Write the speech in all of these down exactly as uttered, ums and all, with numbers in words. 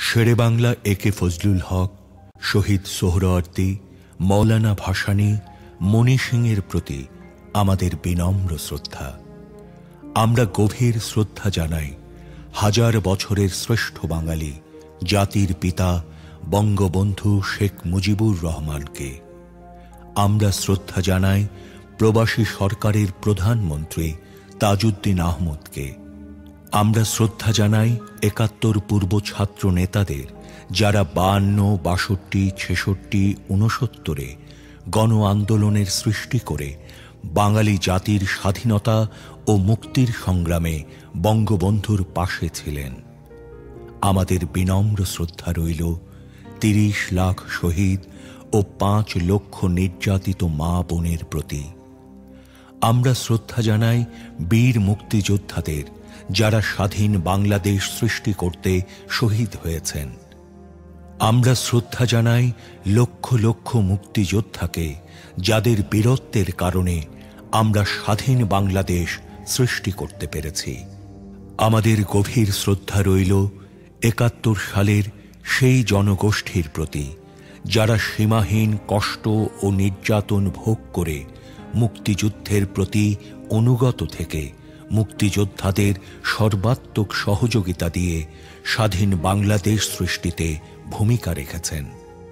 শেরে বাংলা এ কে ফজলুল হক, শহীদ সোহরাওয়ার্দী, মৌলানা ভাসানী, মণি সিংয়ের প্রতি আমাদের বিনম্র শ্রদ্ধা। আমরা গভীর শ্রদ্ধা জানাই হাজার বছরের শ্রেষ্ঠ বাঙালি জাতির পিতা বঙ্গবন্ধু শেখ মুজিবুর রহমানকে। আমরা শ্রদ্ধা জানাই প্রবাসী সরকারের প্রধানমন্ত্রী তাজউদ্দিন আহমদকে। আমরা শ্রদ্ধা জানাই একাত্তর পূর্ব ছাত্র নেতাদের, যারা বায়ান্ন, বাষট্টি, ছেষট্টি, ঊনসত্তরে গণ আন্দোলনের সৃষ্টি করে বাঙালি জাতির স্বাধীনতা ও মুক্তির সংগ্রামে বঙ্গবন্ধুর পাশে ছিলেন। আমাদের বিনম্র শ্রদ্ধা রইল তিরিশ লাখ শহীদ ও পাঁচ লক্ষ নির্যাতিত মা বোনের প্রতি। আমরা শ্রদ্ধা জানাই বীর মুক্তিযোদ্ধাদের, যারা স্বাধীন বাংলাদেশ সৃষ্টি করতে শহীদ হয়েছেন। আমরা শ্রদ্ধা জানাই লক্ষ লক্ষ মুক্তিযোদ্ধাকে, যাদের বীরত্বের কারণে আমরা স্বাধীন বাংলাদেশ সৃষ্টি করতে পেরেছি। আমাদের গভীর শ্রদ্ধা রইল একাত্তর সালের সেই জনগোষ্ঠীর প্রতি, যারা সীমাহীন কষ্ট ও নির্যাতন ভোগ করে মুক্তিযুদ্ধের প্রতি অনুগত থেকে মুক্তিযোদ্ধাদের সর্বাত্মক সহযোগিতা দিয়ে স্বাধীন বাংলাদেশ সৃষ্টিতে ভূমিকা রেখেছেন।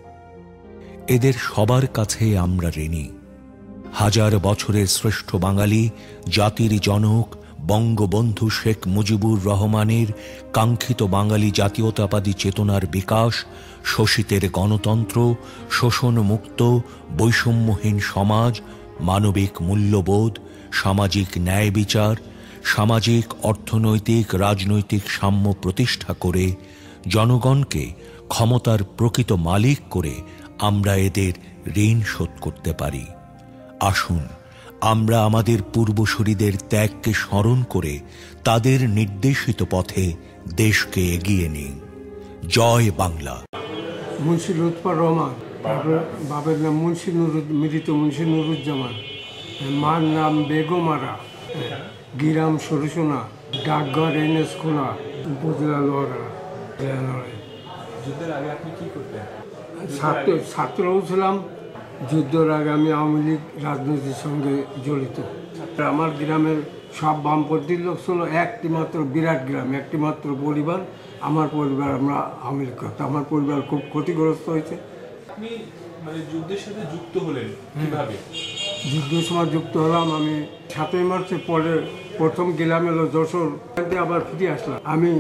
এদের সবার কাছে আমরা ঋণী। হাজার বছরের শ্রেষ্ঠ বাঙালি জাতির জনক বঙ্গবন্ধু শেখ মুজিবুর রহমানের কাঙ্ক্ষিত বাঙালি জাতীয়তাবাদী চেতনার বিকাশ, শোষিতের গণতন্ত্র, শোষণমুক্ত বৈষম্যহীন সমাজ, মানবিক মূল্যবোধ, সামাজিক ন্যায় বিচার, সামাজিক অর্থনৈতিক রাজনৈতিক সাম্য প্রতিষ্ঠা করে জনগণকে ক্ষমতার প্রকৃত মালিক করে আমরা এদের ঋণ শোধ করতে পারি। আসুন আমরা আমাদের পূর্বসূরীদের ত্যাগকে স্মরণ করে তাদের নির্দেশিত পথে দেশকে এগিয়ে নিই। জয় বাংলা। মুন্সি লুৎফর রহমান, বাবার নাম মুন্সি মৃত মুন্সি নুরুজ্জামান, মার নাম বেগমারা, গিরাম সরুসোনা, ডাকঘর এনএস খোলা, উপজেলা লোহাগড়া। যুদ্ধের আগে আপনি কি করতেন? ছাত্র ছাত্রও ছিলাম। যুদ্ধের আগে আমি আওয়ামী লীগ রাজনীতির সঙ্গে জড়িত। আমার গ্রামের সব বামপন্থী লোক ছিল, একটি মাত্র বিরাট গ্রাম, একটি মাত্র পরিবার, আমার পরিবার, আমরা আওয়ামী লীগ করতাম। আমার পরিবার খুব ক্ষতিগ্রস্ত হয়েছে। আপনি মানে যুদ্ধের সাথে যুক্ত হলেন কিভাবে? যুদ্ধের সময় যুক্ত হলাম আমি সাতই মার্চের পরে। প্রথম গেলাম এলো যশোর, আবার ফিরে আসলাম। আমি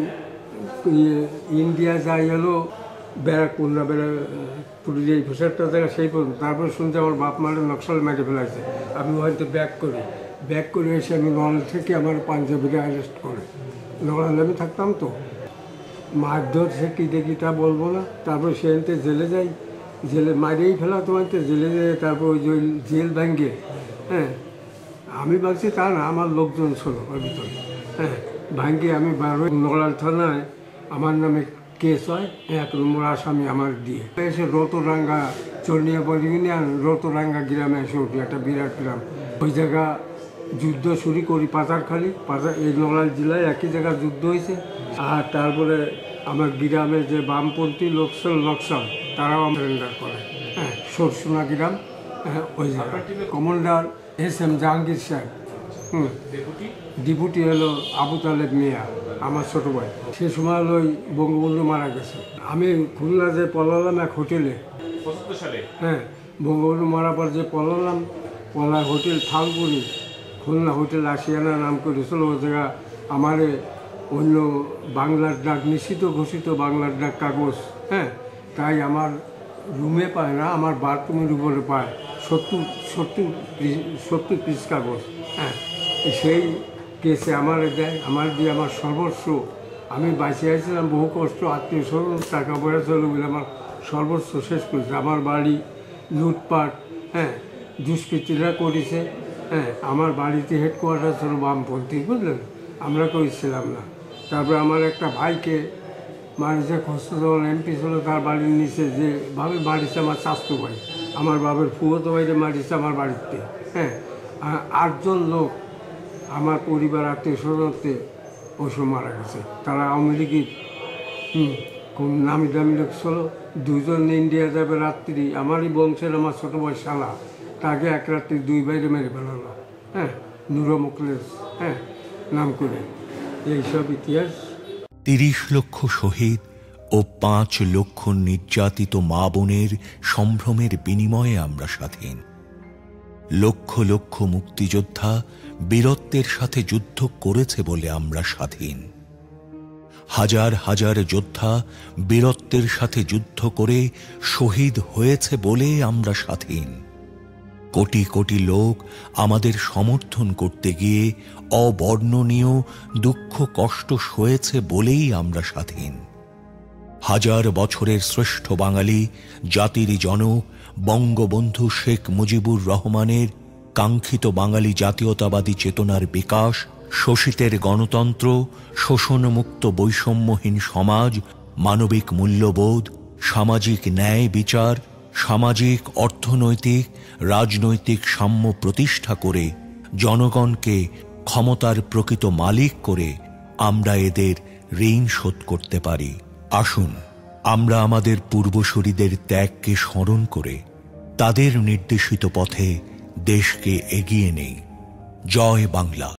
ইন্ডিয়া যাই এলো ব্যারাকপুরা, বেড়া পুরুলিয়া ভেসারটা জায়গা সেই পর্যন্ত। তারপরে শুনছি আমার বাপ মারে নকশাল মেরে ফেলাইছে। আমি হয়তো ব্যাক করি, ব্যাক করে এসে আমি নড়াইল থেকে আমার পাঞ্জাবিরা অ্যারেস্ট করে। নড়াইলে আমি থাকতাম তো, মারধর সে কী দেখি তা বলবো না। তারপরে সেখানতে জেলে যাই, জেলে মারিয়েই ফেলা তোমাকে, জেলে যেয়ে তারপর ওই যে জেল ভেঙে, হ্যাঁ আমি ভাবছি তা না, আমার লোকজন ছিল ওর ভিতরে, হ্যাঁ ভাঙ্গে আমি বারো নড়াইল থানায় আমার নামে কেস হয়, এক নম্বর আসামি আমার দিয়ে। এসে রতরাঙ্গা চন্ডিয়া ইউনিয়ন রতরাঙ্গা গ্রামে এসে উঠি, একটা বিরাট গ্রাম। ওই জায়গা যুদ্ধ শুরু করি পাচারখালি, পাচার এই নড়াইল জেলায় একই জায়গায় যুদ্ধ হয়েছে। আর তারপরে আমার গ্রামে যে বামপন্থী লোকসল নকশাল তারাও সারেন্ডার করে, হ্যাঁ সরসোনা গ্রাম, হ্যাঁ ওই জায়গায়। কমান্ডার এস এম জাহাঙ্গীর সাহেব, হুম ডিপুটি হলো আবু তালেব মিয়া, আমার ছোটো ভাই। সে সময় হলো ওই বঙ্গবন্ধু মারা গেছে। আমি খুলনা যে পলালাম এক হোটেলে, হ্যাঁ বঙ্গবন্ধু মারা পর যে পলালাম, পলা হোটেল থালপুরি, খুলনা হোটেল আশিয়ানা নাম করেছিল। ওই জায়গা আমার অন্য বাংলার ডাক, নিশ্চিত ঘোষিত বাংলার ডাক কাগজ, হ্যাঁ তাই আমার রুমে পায় না, আমার বাথরুমের উপরে পায় সত্তর সত্তর সত্তর পিস কাগজ, হ্যাঁ সেই কেসে আমার দেয়। আমার দিয়ে আমার সর্বস্ব, আমি বাঁচিয়ে আসছিলাম বহু কষ্ট, আত্মীয় স্বজন টাকা পয়সা চলে বলে আমার সর্বস্ব শেষ করেছে। আমার বাড়ি লুটপাট, হ্যাঁ দুষ্কৃতীরা করেছে, হ্যাঁ আমার বাড়িতে হেডকোয়ার্টার ছিল বামপন্থী, বুঝলেন, আমরা কেউ ছিলাম না। তারপরে আমার একটা ভাইকে মারিছে, খসরু যখন এমপি ছিল তার বাড়ির নিচে যেভাবে মারিছে আমার স্বাস্থ্য ভাই, আমার বাবার ফুয়তো ভাইরে মারিছে আমার বাড়িতে, হ্যাঁ আটজন লোক আমার পরিবার আত্মীয় স্বজনতে ওই সময় মারা গেছে। তারা আওয়ামী লীগের হুম কোন নামি দামি লোক ছিল, দুজন ইন্ডিয়া যাবে রাত্রি, আমারই বংশের আমার ছোট ভাই শালা, তাকে এক রাত্রি দুই বাইরে মেরে ফেলালো, হ্যাঁ, নুরো মুখলেস, হ্যাঁ, নাম করে, এইসব ইতিহাস। তিরিশ লক্ষ শহীদ ও পাঁচ লক্ষ নির্যাতিত মা বোনের সম্ভ্রমের বিনিময়ে আমরা স্বাধীন। লক্ষ লক্ষ মুক্তিযোদ্ধা বীরত্বের সাথে যুদ্ধ করেছে বলে আমরা স্বাধীন। হাজার হাজার যোদ্ধা বীরত্বের সাথে যুদ্ধ করে শহীদ হয়েছে বলে আমরা স্বাধীন। কোটি কোটি লোক আমাদের সমর্থন করতে গিয়ে অবর্ণনীয় দুঃখ কষ্ট সয়েছে বলেই আমরা স্বাধীন। হাজার বছরের শ্রেষ্ঠ বাঙালি জাতির জনক বঙ্গবন্ধু শেখ মুজিবুর রহমানের কাঙ্ক্ষিত বাঙালি জাতীয়তাবাদী চেতনার বিকাশ, শোষিতের গণতন্ত্র, শোষণমুক্ত বৈষম্যহীন সমাজ, মানবিক মূল্যবোধ, সামাজিক ন্যায় বিচার, সামাজিক অর্থনৈতিক রাজনৈতিক সাম্য প্রতিষ্ঠা করে জনগণকে ক্ষমতার প্রকৃত মালিক করে আমরা এদের ঋণ শোধ করতে পারি। আসুন আমরা আমাদের পূর্বসূরীদের ত্যাগকে স্মরণ করে তাদের নির্দেশিত পথে দেশকে এগিয়ে নেই। জয় বাংলা।